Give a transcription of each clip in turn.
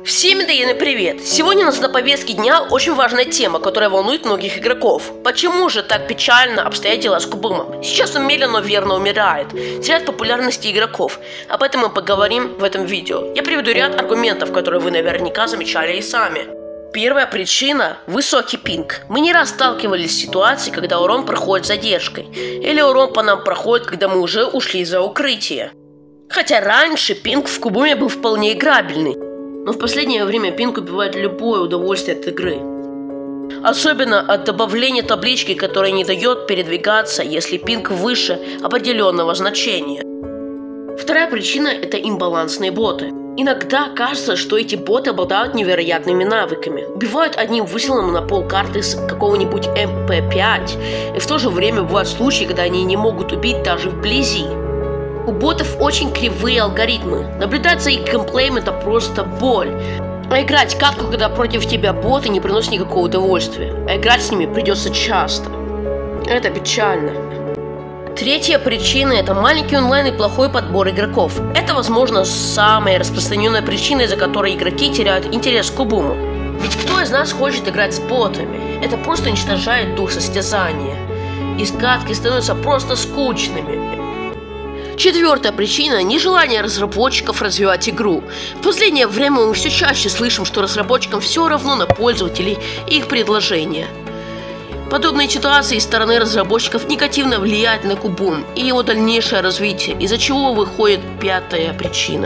Всем медоены привет! Сегодня у нас на повестке дня очень важная тема, которая волнует многих игроков. Почему же так печально обстоят дела с Кубумом? Сейчас он медленно, но верно умирает, теряет популярности игроков. Об этом мы поговорим в этом видео. Я приведу ряд аргументов, которые вы наверняка замечали и сами. Первая причина – высокий пинг. Мы не раз сталкивались с ситуацией, когда урон проходит с задержкой. Или урон по нам проходит, когда мы уже ушли за укрытие. Хотя раньше пинг в Кубуме был вполне играбельный. Но в последнее время пинг убивает любое удовольствие от игры. Особенно от добавления таблички, которая не дает передвигаться, если пинг выше определенного значения. Вторая причина – это имбалансные боты. Иногда кажется, что эти боты обладают невероятными навыками. Убивают одним выстрелом на пол карты с какого-нибудь МП5. И в то же время бывают случаи, когда они не могут убить даже вблизи. У ботов очень кривые алгоритмы. Наблюдать за их геймплеем — это просто боль. А играть катку, когда против тебя боты, не приносит никакого удовольствия. А играть с ними придется часто. Это печально. Третья причина — это маленький онлайн и плохой подбор игроков. Это, возможно, самая распространенная причина, из-за которой игроки теряют интерес к Кубуму. Ведь кто из нас хочет играть с ботами? Это просто уничтожает дух состязания. И катки становятся просто скучными. Четвертая причина – нежелание разработчиков развивать игру. В последнее время мы все чаще слышим, что разработчикам все равно на пользователей и их предложения. Подобные ситуации со стороны разработчиков негативно влияют на Кубум и его дальнейшее развитие, из-за чего выходит пятая причина.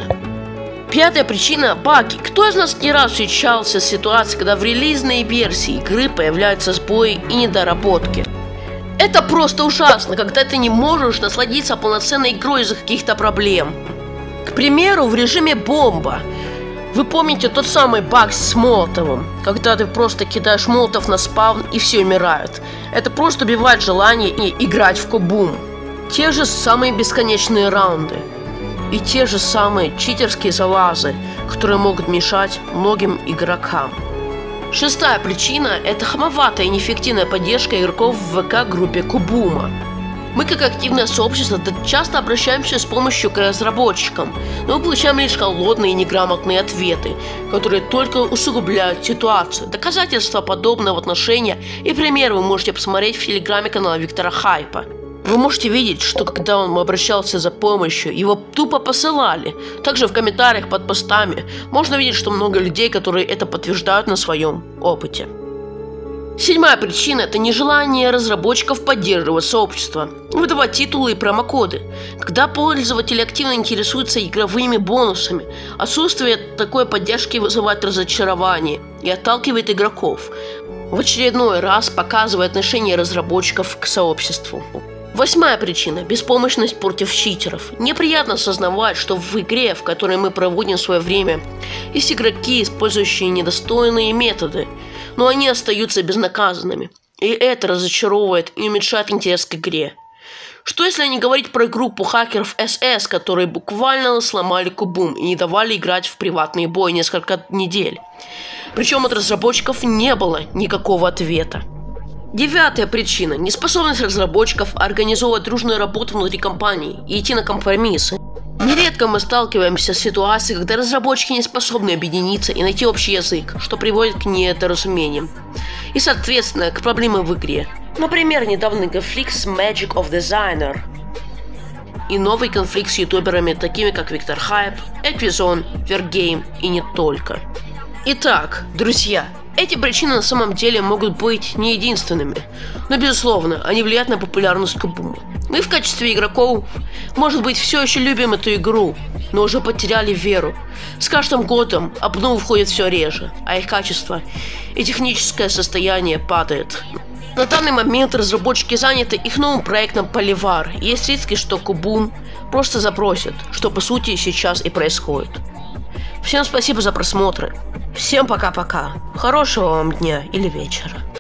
Пятая причина – баги. Кто из нас не раз встречался с ситуацией, когда в релизной версии игры появляются сбои и недоработки? Это просто ужасно, когда ты не можешь насладиться полноценной игрой из-за каких-то проблем. К примеру, в режиме бомба. Вы помните тот самый баг с молотовым, когда ты просто кидаешь молотов на спавн и все умирают. Это просто убивает желание играть в Кубум. Те же самые бесконечные раунды. И те же самые читерские залазы, которые могут мешать многим игрокам. Шестая причина – это хамоватая и неэффективная поддержка игроков в ВК-группе Кубума. Мы, как активное сообщество, часто обращаемся с помощью к разработчикам, но мы получаем лишь холодные и неграмотные ответы, которые только усугубляют ситуацию. Доказательства подобного отношения и примеры вы можете посмотреть в телеграме канала Виктора Хайпа. Вы можете видеть, что когда он обращался за помощью, его тупо посылали. Также в комментариях под постами можно видеть, что много людей, которые это подтверждают на своем опыте. Седьмая причина – это нежелание разработчиков поддерживать сообщество, выдавать титулы и промокоды. Когда пользователи активно интересуются игровыми бонусами, отсутствие такой поддержки вызывает разочарование и отталкивает игроков. В очередной раз показывая отношение разработчиков к сообществу. Восьмая причина – беспомощность против читеров. Неприятно осознавать, что в игре, в которой мы проводим свое время, есть игроки, использующие недостойные методы, но они остаются безнаказанными. И это разочаровывает и уменьшает интерес к игре. Что если не говорить про группу хакеров СС, которые буквально сломали Кубум и не давали играть в приватный бой несколько недель? Причем от разработчиков не было никакого ответа. Девятая причина – неспособность разработчиков организовывать дружную работу внутри компании и идти на компромиссы. Нередко мы сталкиваемся с ситуацией, когда разработчики не способны объединиться и найти общий язык, что приводит к недоразумениям. И, соответственно, к проблемам в игре. Например, недавний конфликт с Magic of Designer. И новый конфликт с ютуберами, такими как Виктор Хайп, Эквизон, Вергейм и не только. Итак, друзья, эти причины на самом деле могут быть не единственными, но, безусловно, они влияют на популярность Кубума. Мы в качестве игроков, может быть, все еще любим эту игру, но уже потеряли веру. С каждым годом обновы входят все реже, а их качество и техническое состояние падает. На данный момент разработчики заняты их новым проектом Поливар. Есть риски, что Кубум просто забросит, что по сути сейчас и происходит. Всем спасибо за просмотр. Всем пока-пока. Хорошего вам дня или вечера.